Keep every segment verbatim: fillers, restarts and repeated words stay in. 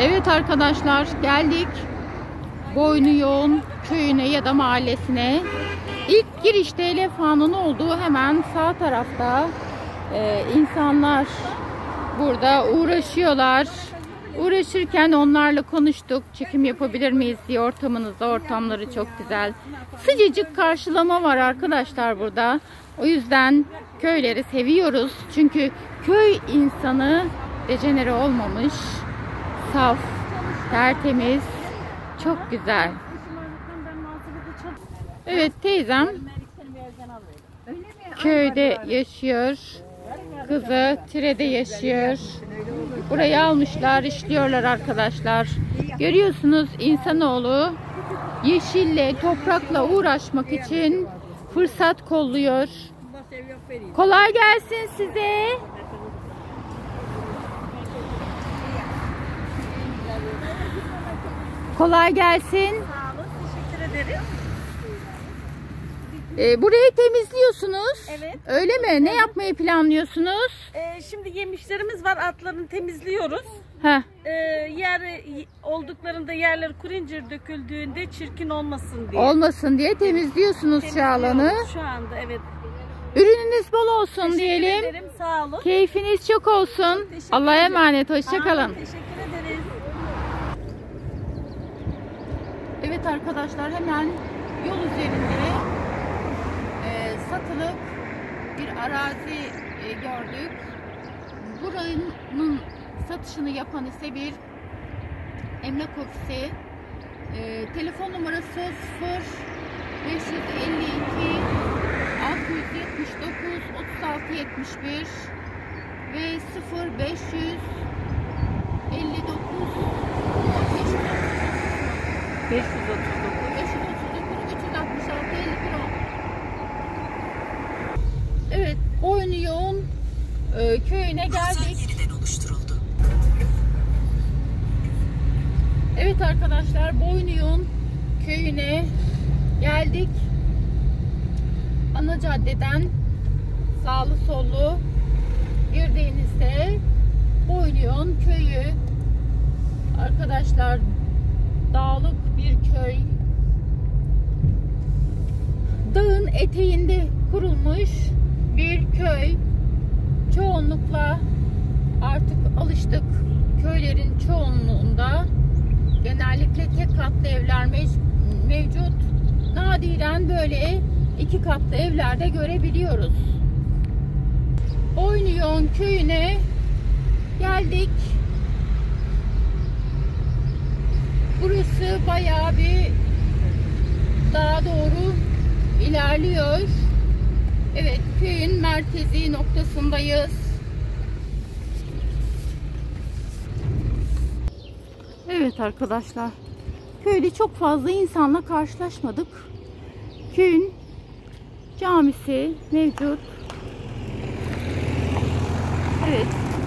Evet arkadaşlar, geldik Boynuyoğun köyüne ya da mahallesine. İlk girişte levhanın olduğu hemen sağ tarafta e, insanlar burada uğraşıyorlar. Uğraşırken onlarla konuştuk. Çekim yapabilir miyiz diye ortamınızda. Ortamları çok güzel. Sıcacık karşılama var arkadaşlar burada. O yüzden köyleri seviyoruz. Çünkü köy insanı dejenere olmamış. Saf, tertemiz, çok güzel. Evet, teyzem köyde yaşıyor. Kızı Tire'de yaşıyor. Burayı almışlar, işliyorlar arkadaşlar. Görüyorsunuz, insanoğlu yeşille, toprakla uğraşmak için fırsat kolluyor. Kolay gelsin size. Kolay gelsin. Sağ olun, teşekkür ederim. Ee, burayı temizliyorsunuz. Evet. Öyle mi? Ne yapmayı planlıyorsunuz? Ee, şimdi yemişlerimiz var, atlarını temizliyoruz. Heh. Ee, yer olduklarında yerler kuruncur döküldüğünde çirkin olmasın diye. Olmasın diye temizliyorsunuz şu alanı. Temizliyoruz şu anda, evet. Ürününüz bol olsun Teşekkür diyelim. ederim, sağ olun. Keyfiniz çok olsun. Teşekkür Allah'a ederim. emanet. Hoşça Amin, kalın. teşekkür ederiz. Evet arkadaşlar, hemen yol üzerinde e, satılık bir arazi e, gördük. Buranın satışını yapan ise bir emlak ofisi. E, telefon numarası sıfır beş elli iki altı yüz yetmiş dokuz otuz altı yetmiş bir ve sıfır beş elli dokuz beş yüz otuz dokuz beş yüz otuz dokuz üç yüz altmış altı elli bir on. Evet, Boynuyoğun e, köyüne geldik. Yeniden oluşturuldu. Evet arkadaşlar, Boynuyoğun köyüne geldik. Ana caddeden sağlı sollu girdiğinizde Boynuyoğun köyü. Arkadaşlar, dağlık bir köy. Dağın eteğinde kurulmuş bir köy. Çoğunlukla artık alıştık. Köylerin çoğunluğunda genellikle tek katlı evler mevcut. Nadiren böyle iki katlı evlerde görebiliyoruz. Boynuyoğun köyüne geldik. Burası bayağı bir dağa doğru ilerliyor. Evet, köyün merkezi noktasındayız. Evet arkadaşlar, köyde çok fazla insanla karşılaşmadık. Köyün camisi mevcut. Evet.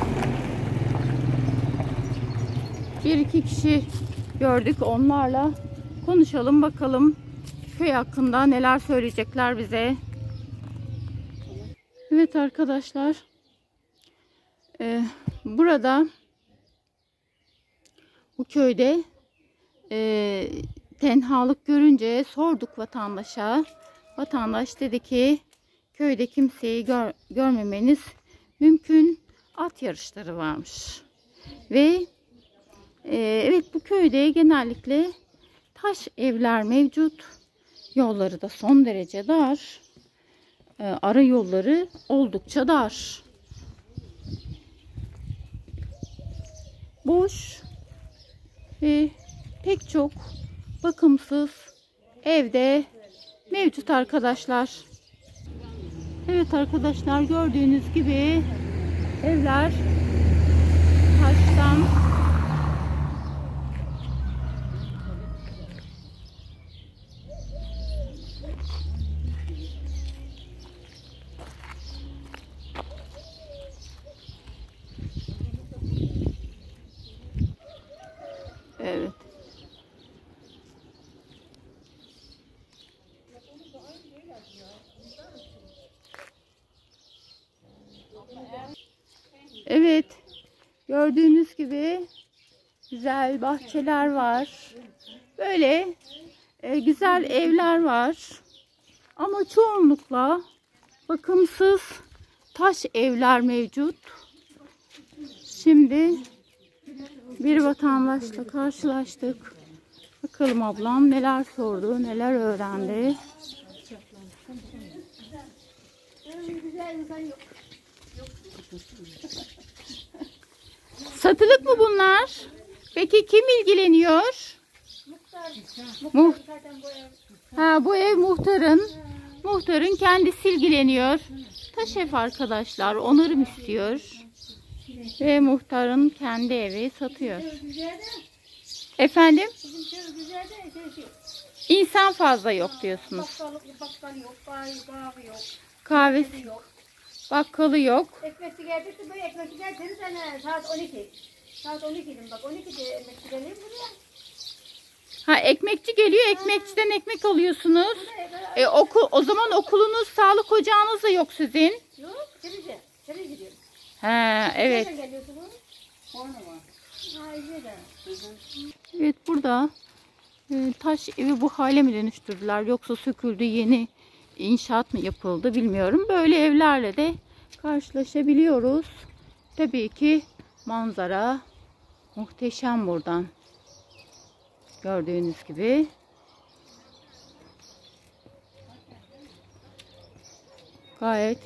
Bir iki kişi gördük, onlarla konuşalım bakalım köy hakkında neler söyleyecekler bize. Evet arkadaşlar, e, burada bu köyde e, tenhalık görünce sorduk vatandaşa. Vatandaş dedi ki köyde kimseyi gör, görmemeniz mümkün, at yarışları varmış. Ve e, evet, bu köyde genellikle taş evler mevcut. Yolları da son derece dar. E, ara yolları oldukça dar. Boş ve pek çok bakımsız evde mevcut arkadaşlar. Evet arkadaşlar, gördüğünüz gibi evler taştan. Evet. Evet. Gördüğünüz gibi Güzel bahçeler var. Böyle e, güzel evler var. Ama çoğunlukla bakımsız taş evler mevcut. Şimdi bir vatandaşla karşılaştık. Bakalım ablam neler sordu, neler öğrendi. Satılık mı bunlar? Peki kim ilgileniyor? Muh ha, bu ev muhtarın. Muhtarın kendisi ilgileniyor. Taş ev arkadaşlar. Onarım istiyor. Ve muhtarın kendi evi satıyor. Efendim? İnsan fazla yok diyorsunuz. Kahvesi yok. Bakkalı yok. Ekmekçi geldi de böyle ekmekçi geldi dedim sana saat on iki. Saat on iki dedim bak on ikide ekmekçi geliyor buraya. Ha, ekmekçi geliyor, ekmekçiden ekmek alıyorsunuz. E, okul, o zaman okulunuz, sağlık ocağınız da yok sizin. Yok, Çerice. Çerice gidiyorum. Ha, evet. Nereden geliyorsunuz? Orada var. Ha, İzmir'de. Evet, burada e, taş evi bu hale mi dönüştürdüler yoksa söküldü, yeni inşaat mı yapıldı bilmiyorum. Böyle evlerle de karşılaşabiliyoruz. Tabii ki manzara muhteşem buradan. Gördüğünüz gibi. Gayet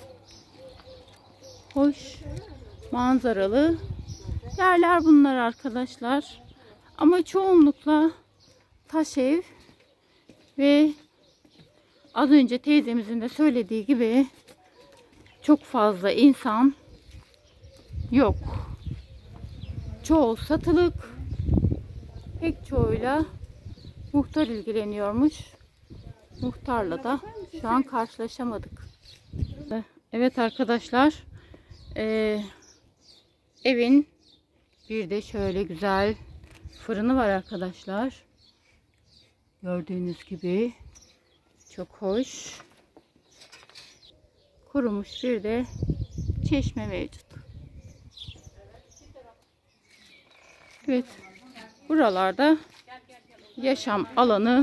hoş manzaralı yerler bunlar arkadaşlar. Ama çoğunlukla taş ev ve az önce teyzemizin de söylediği gibi çok fazla insan yok. Çoğu satılık. Pek çoğuyla muhtar ilgileniyormuş. Muhtarla da şu an karşılaşamadık. Evet arkadaşlar. Ee, evin bir de şöyle güzel fırını var arkadaşlar. Gördüğünüz gibi çok hoş. Kurumuş bir de çeşme mevcut. Evet. Buralarda yaşam alanı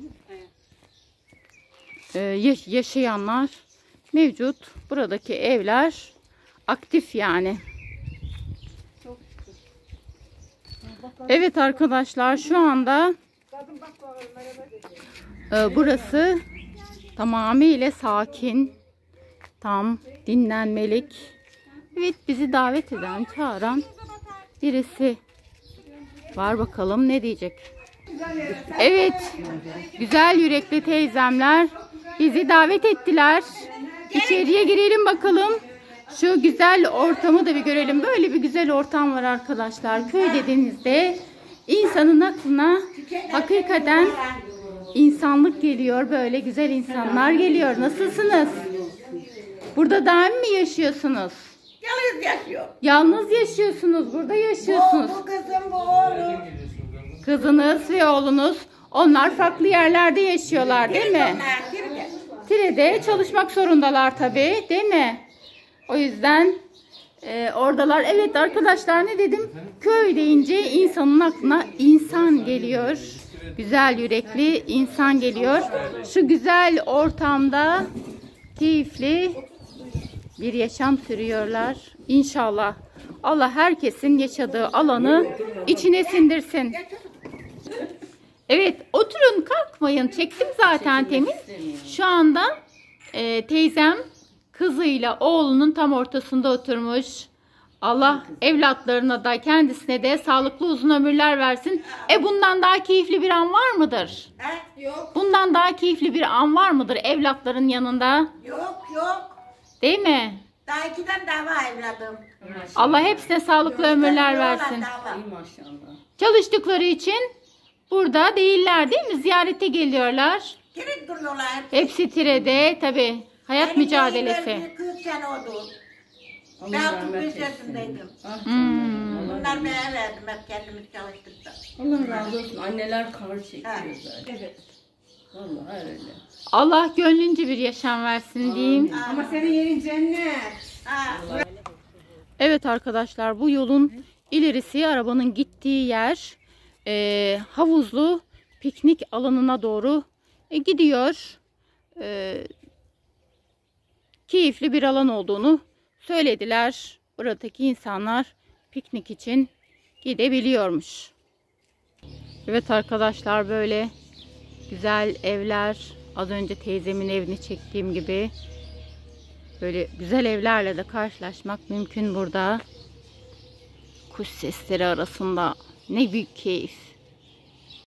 e, yaşayanlar mevcut. Buradaki evler aktif yani. Evet arkadaşlar, şu anda e, burası tamamıyla sakin, tam dinlenmelik. Evet, bizi davet eden, çağıran birisi var, bakalım ne diyecek. Evet, güzel yürekli teyzemler bizi davet ettiler. İçeriye girelim bakalım. Şu güzel ortamı da bir görelim. Böyle bir güzel ortam var arkadaşlar. Köy dediğinizde insanın aklına hakikaten insanlık geliyor. Böyle güzel insanlar geliyor. Nasılsınız? Burada daim mi yaşıyorsunuz? Yalnız yaşıyor. Yalnız yaşıyorsunuz. Burada yaşıyorsunuz. Bu, bu kızım, bu oğlum. Kızınız ve oğlunuz. Onlar farklı yerlerde yaşıyorlar değil mi? Onlar Tire'de. Tire'de çalışmak zorundalar tabii, değil mi? O yüzden e, oradalar. Evet arkadaşlar, ne dedim? Köy deyince insanın aklına insan geliyor. Güzel yürekli insan geliyor. Şu güzel ortamda keyifli bir yaşam sürüyorlar. İnşallah Allah herkesin yaşadığı alanı içine sindirsin. Evet, oturun, kalkmayın. Çektim zaten temiz. Şu anda e, teyzem kızıyla oğlunun tam ortasında oturmuş. Allah evlatlarına da kendisine de sağlıklı uzun ömürler versin. E bundan daha keyifli bir an var mıdır? He? Yok. Bundan daha keyifli bir an var mıdır evlatların yanında? Yok yok. Değil mi? Daha ikiden daha var evladım. Allah hepsine sağlıklı ömürler versin. Maşallah. Çalıştıkları için burada değiller değil mi? Ziyarete geliyorlar. Tire'de duruyorlar hep. Hepsi Tire'de tabii. Hayat Benim mücadelesi. yeğenlerim kırk sene oldu. Ben otuz beş yaşındaydım. Hmm. Bunlar bana verdim hep kendimiz çalıştık da. Allah razı olsun. Anneler kar çekiyor Ha. zaten. Evet. Vallahi öyle. Allah gönlünce bir yaşam versin diyeyim. Ama senin yerin cennet. Ha. Evet arkadaşlar, bu yolun İlerisi arabanın gittiği yer e, havuzlu piknik alanına doğru e, gidiyor. E, keyifli bir alan olduğunu söylediler. Buradaki insanlar piknik için gidebiliyormuş. Evet arkadaşlar, böyle güzel evler. Az önce teyzemin evini çektiğim gibi böyle güzel evlerle de karşılaşmak mümkün burada. Kuş sesleri arasında ne büyük keyif.